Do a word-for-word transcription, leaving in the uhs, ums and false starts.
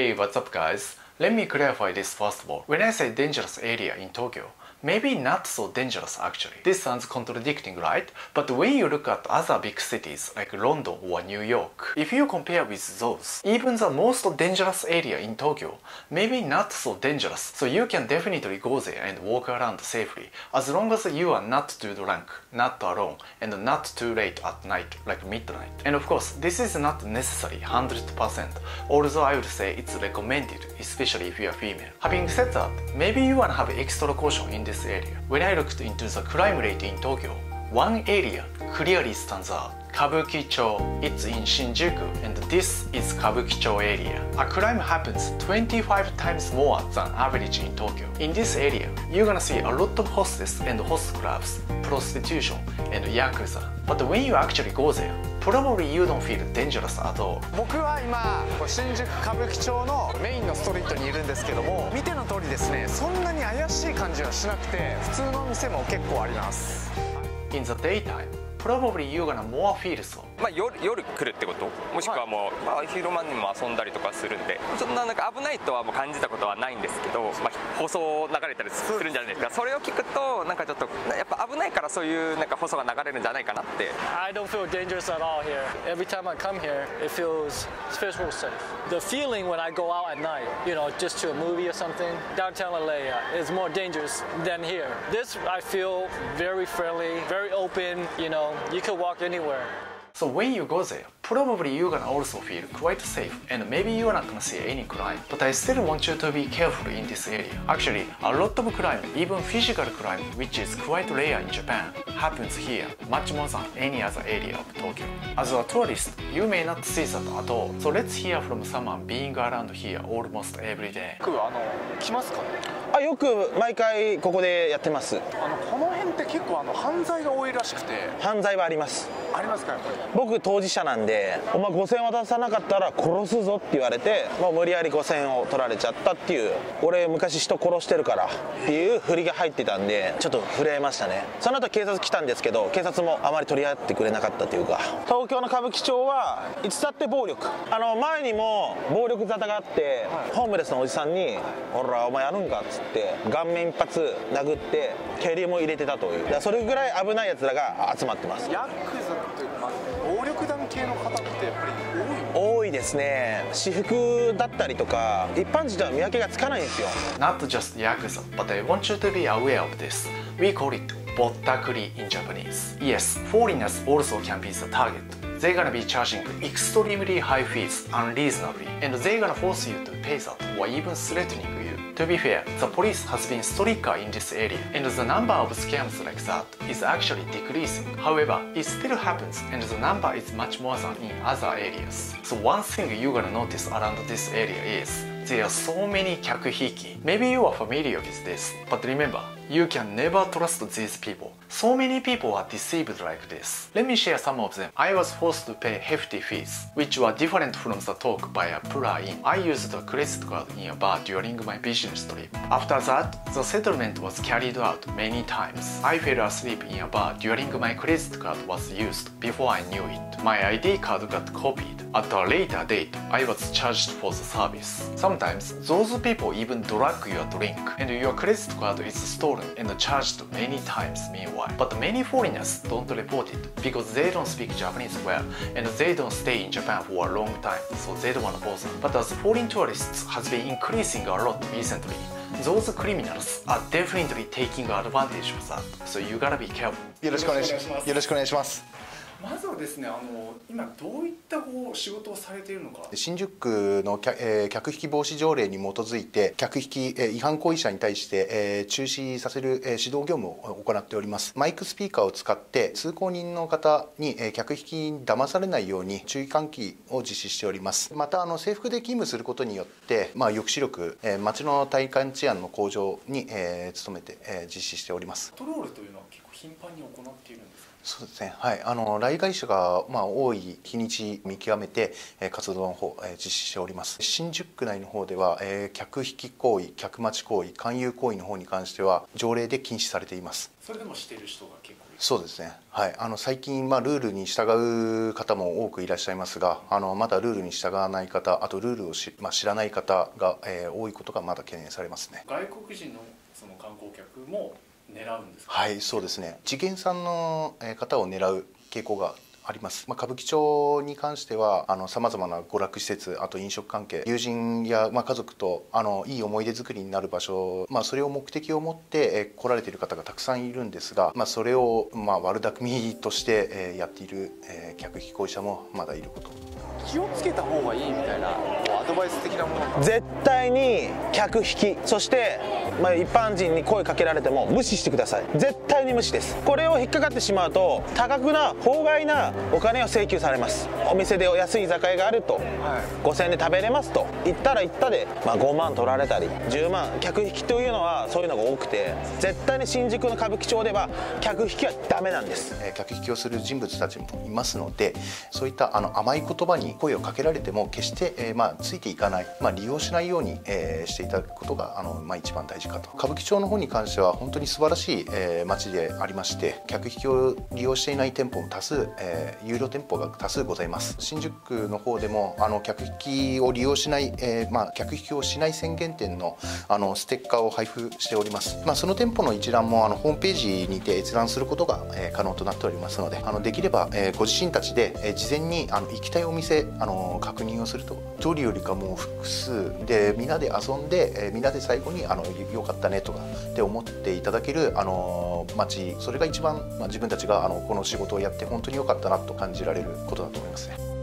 Hey, what's up guys? Let me clarify this first of all. When I say dangerous area in Tokyo, maybe not so dangerous actually. This sounds contradicting, right? But when you look at other big cities like London or New York, if you compare with those, even the most dangerous area in Tokyo, maybe not so dangerous. So you can definitely go there and walk around safely, as long as you are not too drunk, not alone, and not too late at night, like midnight. And of course, this is not necessary one hundred percent, although I would say it's recommended, especially if you are female. Having said that, maybe you wanna have extra caution in this area. When I looked into the crime rate in Tokyo, one area clearly stands out. Kabukicho. It's in Shinjuku, and this is Kabukicho area. A crime happens twenty-five times more than average in Tokyo. In this area, you're gonna see a lot of hostess and host clubs, prostitution, and yakuza. But when you actually go there, probably you don't feel dangerous at all. 僕は今新宿歌舞伎町のメインのストリートにいるんですけども、見ての通りですね、そんなに怪しい感じはしなくて、普通の店も結構あります。 In the daytime, probably you're gonna more feel so. まあ夜夜来るってこと、もしくはもう、まあ、昼間にも遊んだりとかするんで、そんななんか危ないとはもう感じたことはないんですけど、まあ、放送流れたりするんじゃないですか。それを聞くとなんかちょっとやっぱ危ないからそういうなんか放送が流れるんじゃないかなって。 I don't feel dangerous at all here. Every time I come here, it feels feels safe. The feeling when I go out at night, you know, just to a movie or something, downtown L A uh, is more dangerous than here. This I feel very friendly, very open. You know, you could walk anywhere. So when you go there, probably you're gonna also feel quite safe, and maybe you're not gonna see any crime. But I still want you to be careful in this area. Actually, a lot of crime, even physical crime, which is quite rare in Japan, happens here much more than any other area of Tokyo. As a tourist, you may not see that at all. So let's hear from someone being around here almost every day. 僕あの来ますかね。 あ、よく毎回ここでやってます。 あのこの辺って結構あの犯罪が多いらしくて。 犯罪はあります。 ありますかやっぱり。 僕当事者なんで、お前ごせん渡さなかったら殺すぞって言われて、もう無理やりごせんを取られちゃったっていう、俺昔人殺してるからっていう振りが入ってたんで、ちょっと震えましたね。その後警察来たんですけど、警察もあまり取り合ってくれなかったというか、東京の歌舞伎町はいつだって暴力。あの前にも暴力沙汰があって、ホームレスのおじさんに「ほらお前やるんか」っつって顔面一発殴って蹴りも入れてたという、それぐらい危ないやつらが集まってます。 ヤクザというか暴力団系の方ってやっぱり多い。 多いですね。私服だったりとか一般人とは見分けがつかないんですよ。 Not just yakuza, but I want you to be aware of this. We call it bottakuri in Japanese. Yes, foreigners also can be the target. They're gonna be charging extremely high fees unreasonably, and they're gonna force you to pay that or even threatening you. To be fair, the police has been stricter in this area, and the number of scams like that is actually decreasing. However, it still happens, and the number is much more than in other areas. So one thing you're gonna notice around this area is there are so many kyakuhiki. Maybe you are familiar with this, but remember, you can never trust these people. So many people are deceived like this. Let me share some of them. I was forced to pay hefty fees, which were different from the talk by a puller-in. I used a credit card in a bar during my business trip. After that, the settlement was carried out many times. I fell asleep in a bar during my credit card was used before I knew it. My I D card got copied. At a later date, I was charged for the service. Sometimes, those people even drug your drink, and your credit card is stolen and charged many times meanwhile. But many foreigners don't report it because they don't speak Japanese well, and they don't stay in Japan for a long time, so they don't want to bother. But as foreign tourists has been increasing a lot recently, those criminals are definitely taking advantage of that. So you gotta be careful. よろしくお願いします。よろしくお願いします。 まずはですね、あの今どういったこう仕事をされているのか。 新宿区の客、えー、客引き防止条例に基づいて客引き、えー、違反行為者に対して、えー、中止させる、えー、指導業務を行っております。マイクスピーカーを使って通行人の方に、えー、客引きに騙されないように注意喚起を実施しております。またあの制服で勤務することによって、まあ、抑止力、えー、街の体感治安の向上に、えー、努めて、えー、実施しております。 パトロールというのは結構頻繁に行っているんですか。 そうですね、はい、あの来街者が、まあ、多い日にち見極めて、えー、活動の方、えー、実施しております。新宿区内の方では、えー、客引き行為、客待ち行為、勧誘行為の方に関しては条例で禁止されています。 それでもしている人が結構いる。 そうですね、はい、あの最近、まあ、ルールに従う方も多くいらっしゃいますが、あのまだルールに従わない方、あとルールをし、まあ、知らない方が、えー、多いことがまだ懸念されますね。 外国人のその観光客も狙うんですか？ はい、そうですね、次元さんの方を狙う傾向があります。まあ、歌舞伎町に関してはさまざまな娯楽施設、あと飲食関係、友人や、まあ、家族とあのいい思い出作りになる場所、まあ、それを目的を持ってえ来られている方がたくさんいるんですが、まあ、それを、まあ、悪巧みとしてえやっているえ客引き行為者もまだいること。 気をつけた方がいいみたいなアドバイス的なものが絶対に客引き、そして、まあ、一般人に声かけられても無視してください。絶対に無視です。これを引っかかってしまうと多額な法外なお金を請求されます。お店でお安い居酒屋があると、はい、ごせんえんで食べれますと言ったら言ったで、まあ、ごまん取られたりじゅうまん、客引きというのはそういうのが多くて、絶対に新宿の歌舞伎町では客引きはダメなんです。 え客引きをする人物たちもいますので、そういったあの甘い言葉に声をかけられても決して、えーまあ、ついていかない、まあ、利用しないように、えー、していただくことがあの、まあ、一番大事かと。歌舞伎町の方に関しては本当に素晴らしい、えー、街でありまして、客引きを利用していない店舗も多数、えー、有料店舗が多数ございます。新宿の方でもあの客引きを利用しない、えーまあ、客引きをしない宣言店のあのステッカーを配布しております。まあ、その店舗の一覧もあのホームページにて閲覧することが、えー、可能となっておりますので、あのできれば、えー、ご自身たちで、えー、事前にあの行きたいお店あの確認をすると、一人よりかもう複数でみんなで遊んで、えー、みんなで最後にあのよかったねとかって思っていただけるあの街、それが一番、まあ、自分たちがあのこの仕事をやって本当に良かったなと感じられることだと思いますね。